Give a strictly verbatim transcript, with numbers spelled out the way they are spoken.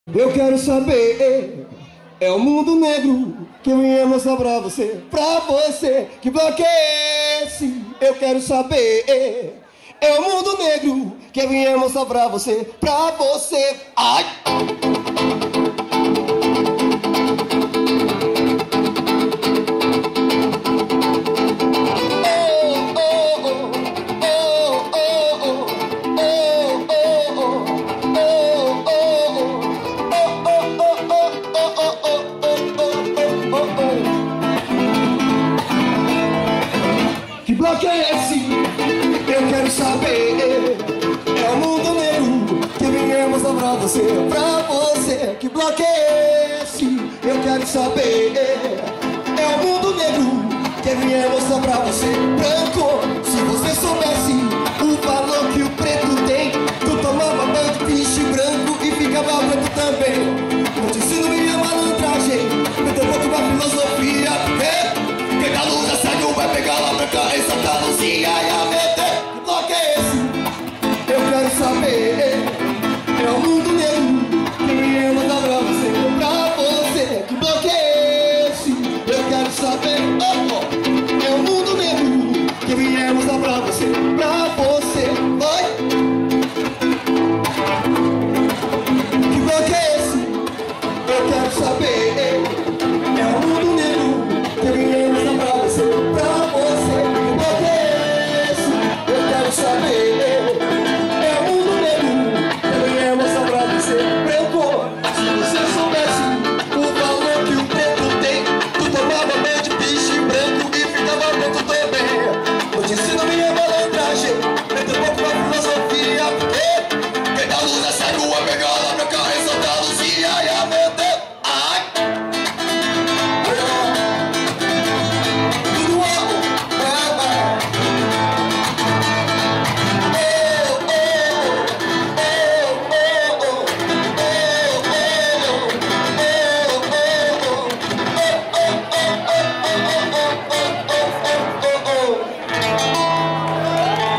Eu quero saber, é o mundo negro que eu ia mostrar pra você, pra você que bloqueia esse. Eu quero saber, é o mundo negro que eu ia mostrar pra você, pra você. Ai! Que bloqueia esse, eu quero saber, é o mundo negro que vinha mostrar pra você, pra você. Que bloqueia esse, eu quero saber, é o mundo negro que vinha mostrar pra você. Branco, se você soubesse